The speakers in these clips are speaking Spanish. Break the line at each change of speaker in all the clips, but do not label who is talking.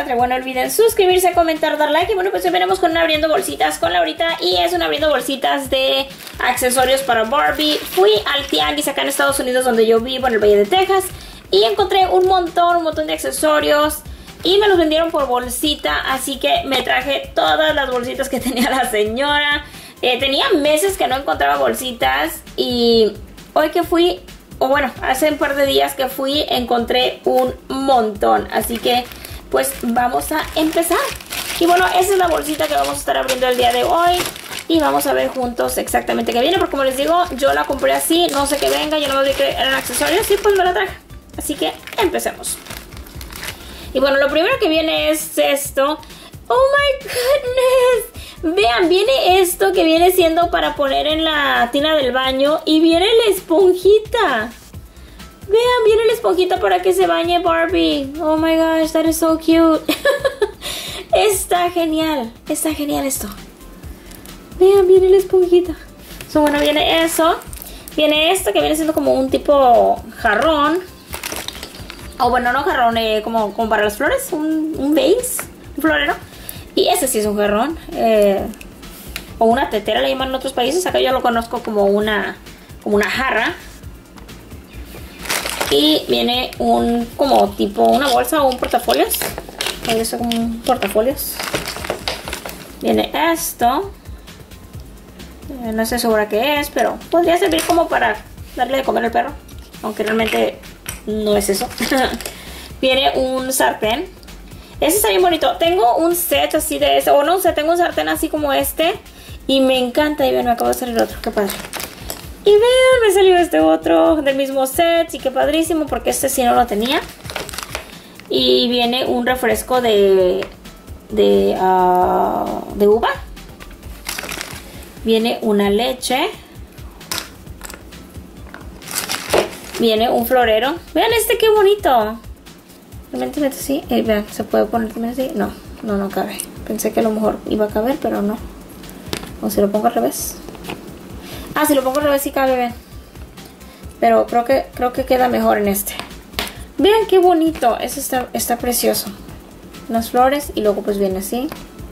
padre. Bueno, no olviden suscribirse, comentar, dar like. Y bueno, pues ya veremos con un abriendo bolsitas con Laurita. Y es un abriendo bolsitas de accesorios para Barbie. Fui al tianguis acá en Estados Unidos, donde yo vivo, en el Valle de Texas. Y encontré un montón de accesorios. Y me los vendieron por bolsita. Así que me traje todas las bolsitas que tenía la señora. Tenía meses que no encontraba bolsitas. Y hoy que fui, o bueno, hace un par de días que fui, encontré un montón. Así que pues vamos a empezar. Y bueno, esa es la bolsita que vamos a estar abriendo el día de hoy. Y vamos a ver juntos exactamente qué viene. Porque como les digo, yo la compré así, no sé qué venga. Yo no me vi que eran accesorios y pues me la traje. Así que empecemos. Y bueno, lo primero que viene es esto. ¡Oh my goodness! Vean, viene esto que viene siendo para poner en la tina del baño. Y viene la esponjita. Vean, viene la esponjita para que se bañe Barbie. Oh my gosh, that is so cute. Está genial esto. Vean, viene la esponjita. So, bueno, viene eso. Viene esto que viene siendo como un tipo jarrón. O bueno, no jarrón, como para las flores. Un vase, un florero. Y ese sí es un jarrón. O una tetera le llaman en otros países. Acá yo lo conozco como una jarra. Y viene como tipo una bolsa o un portafolios. Eso como un portafolios. Viene esto. No estoy segura qué es, pero podría servir como para darle de comer al perro. Aunque realmente no es eso. Viene un sartén. Este está bien bonito. Tengo un set así de ese. O no, tengo un sartén así como este. Y me encanta. Y ven, me acabo de salir otro. Qué padre. Y vean, me salió este otro del mismo set. Y qué padrísimo, porque este sí no lo tenía. Y viene un refresco de uva. Viene una leche. Viene un florero. Vean este, qué bonito. Realmente así. Vean, ¿se puede poner también así? No cabe. Pensé que a lo mejor iba a caber, pero no. O si lo pongo al revés. Ah, si lo pongo al revés sí cabe, vean. Pero creo que queda mejor en este. Vean qué bonito. Este está precioso. Unas flores y luego pues viene así.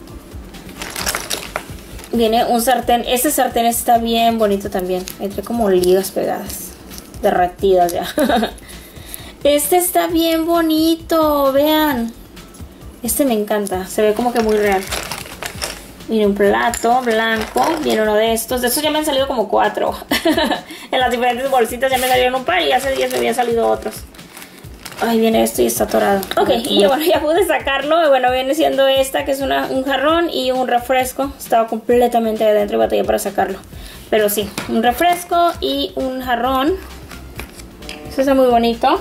Viene un sartén. Este sartén está bien bonito también. Entre como ligas pegadas. Derretidas ya. Este está bien bonito. Vean. Este me encanta. Se ve como que muy real. Viene un plato blanco. Viene uno de estos. De estos ya me han salido como 4. En las diferentes bolsitas ya me salieron un par. Y hace días me habían salido otros. Ay, viene esto y está atorado. Ok, y bueno, ya pude sacarlo. Y bueno, viene siendo esta, que es un jarrón y un refresco. Estaba completamente adentro y batallé para sacarlo. Pero sí, un refresco y un jarrón. Eso está muy bonito.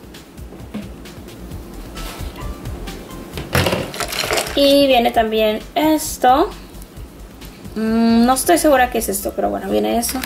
Y viene también esto. No estoy segura qué es esto, pero bueno, viene eso.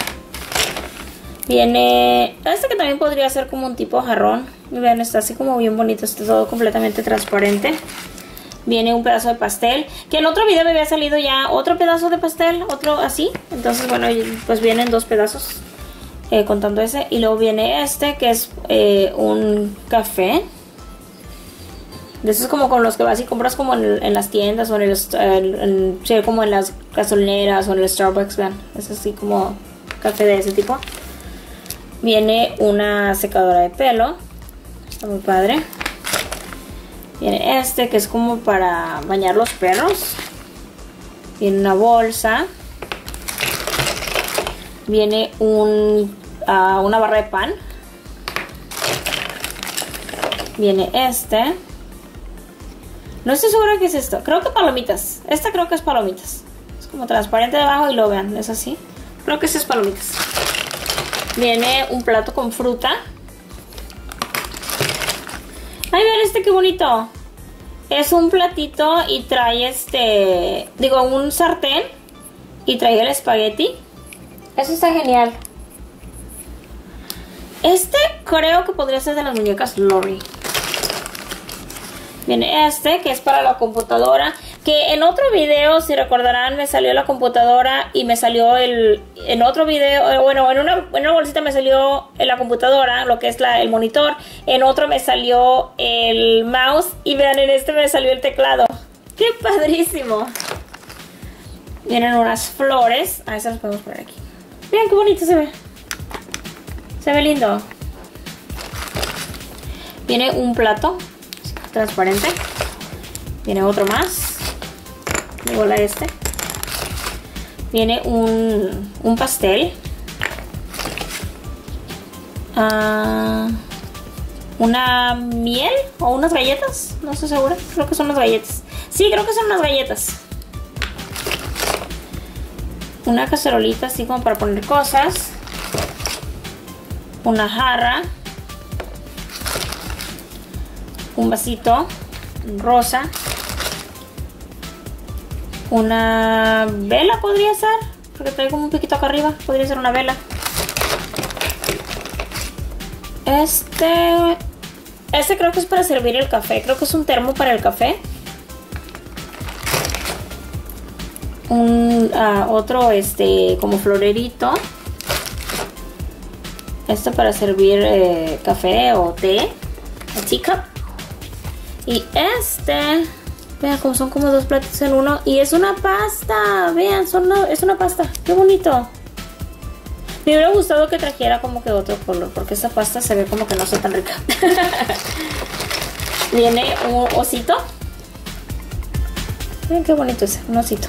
Viene este que también podría ser como un tipo jarrón. Y vean, está así como bien bonito. Está todo completamente transparente. Viene un pedazo de pastel. Que en otro video me había salido ya otro pedazo de pastel. Otro así. Entonces bueno, pues vienen 2 pedazos. Contando ese. Y luego viene este, que es un café. De esos como con los que vas y compras como en las tiendas. O como en las gasolineras o en el Starbucks. Vean, es así como café de ese tipo. Viene una secadora de pelo. Está muy padre. Viene este que es como para bañar los perros. Viene una bolsa. Viene una barra de pan. Viene este. No estoy segura qué es esto. Creo que palomitas. Esta creo que es palomitas. Es como transparente debajo y lo vean. Es así. Creo que este es palomitas. Viene un plato con fruta. Ay, vean este qué bonito. Es un platito y trae un sartén. Y trae el espagueti. Eso está genial. Este creo que podría ser de las muñecas Lori. Viene este, que es para la computadora. Que en otro video, si recordarán, me salió la computadora y me salió en otro video, bueno, en una bolsita me salió la computadora, lo que es el monitor. En otro me salió el mouse y vean, en este me salió el teclado. ¡Qué padrísimo! Vienen unas flores. Ah, esas las podemos poner aquí. Vean qué bonito se ve. Se ve lindo. Viene un plato transparente. Viene otro más. Igual a este. Viene un pastel. Una miel o unas galletas. No estoy segura. Creo que son unas galletas. Sí, creo que son unas galletas. Una cacerolita así como para poner cosas. Una jarra. Un vasito rosa. Una vela podría ser, porque trae como un piquito acá arriba. Podría ser una vela. Este creo que es para servir el café. Creo que es un termo para el café. Otro como florerito. Esto para servir café o té. A teacup. Y vean como son como dos platos en uno. Y es una pasta. Vean, es una pasta. Qué bonito. Me hubiera gustado que trajera como que otro color, porque esta pasta se ve como que no está tan rica. Viene un osito. Miren qué bonito es, un osito.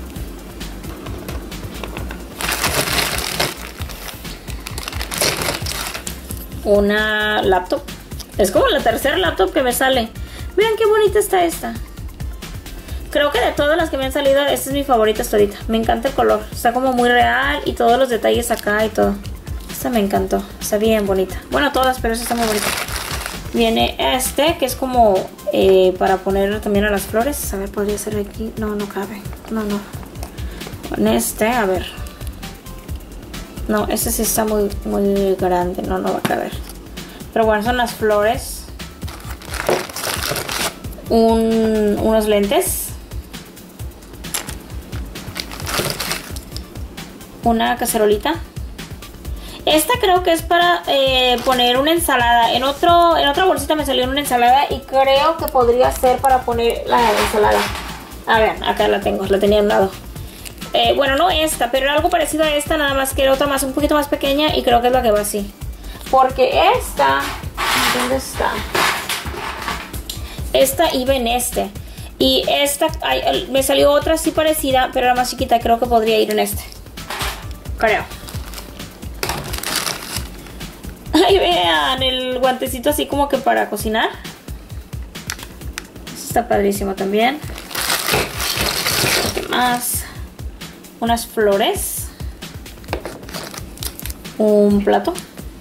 Una laptop. Es como la tercera laptop que me sale. Vean qué bonita está esta. Creo que de todas las que me han salido, esta es mi favorita hasta ahorita. Me encanta el color. Está como muy real y todos los detalles acá y todo. Esta me encantó. Está bien bonita. Bueno, todas, pero esta está muy bonita. Viene que es como para poner también a las flores. A ver, podría ser aquí. No, no cabe. No. Con a ver. No, este sí está muy, muy grande. No va a caber. Pero bueno, son las flores. Unos lentes. Una cacerolita. Esta creo que es para poner una ensalada. En otra bolsita me salió una ensalada y creo que podría ser para poner la ensalada. A ver, acá la tengo, la tenía a un lado. Bueno, no esta, pero era algo parecido a esta, nada más que era otra más, un poquito más pequeña y creo que es la que va así. Porque esta, ¿dónde está? Esta iba en y esta, me salió otra así parecida, pero era más chiquita, creo que podría ir en creo. Ahí vean el guantecito así como que para cocinar. Esto está padrísimo también. ¿Qué más? Unas flores. Un plato.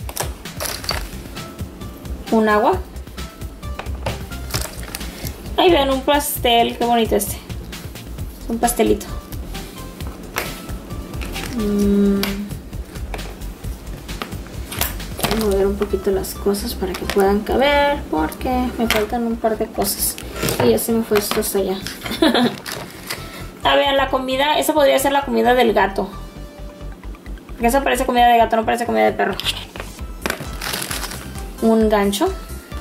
Un agua. Ahí vean un pastel. Qué bonito un pastelito. Voy a mover un poquito las cosas para que puedan caber, porque me faltan un par de cosas y ya se me fue esto hasta allá. A ver, la comida, esa podría ser la comida del gato, porque esa parece comida de gato, no parece comida de perro. Un gancho.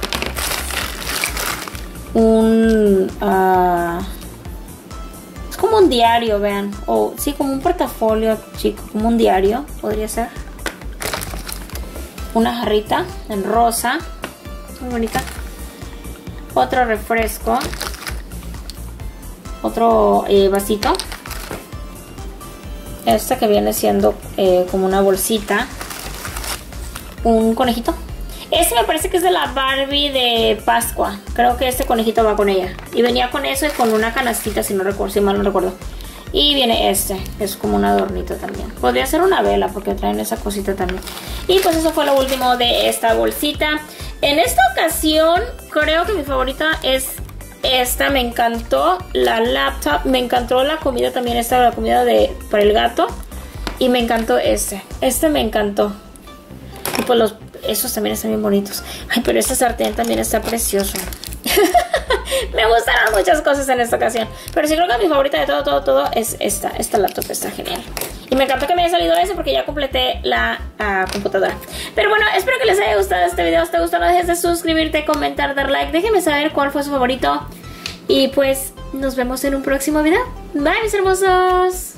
Es como un diario, vean. O sí, como un portafolio chico, como un diario, podría ser. Una jarrita en rosa, muy bonita. Otro refresco. Otro vasito. Esta que viene siendo como una bolsita. Un conejito. Este me parece que es de la Barbie de Pascua. Creo que este conejito va con ella. Y venía con eso y con una canastita, si mal no recuerdo. Y viene es como un adornito también. Podría ser una vela porque traen esa cosita también. Y pues eso fue lo último de esta bolsita. En esta ocasión creo que mi favorita es esta. Me encantó la laptop. Me encantó la comida también. La comida para el gato. Y me encantó me encantó. Y pues esos también están bien bonitos. Ay, pero este sartén también está precioso. Me gustaron muchas cosas en esta ocasión. Pero sí creo que mi favorita de todo es esta. Esta laptop está genial. Y me encantó que me haya salido ese porque ya completé la computadora. Pero bueno, espero que les haya gustado este video. Si te gustó, no dejes de suscribirte, comentar, dar like. Déjenme saber cuál fue su favorito. Y pues nos vemos en un próximo video. Bye, mis hermosos.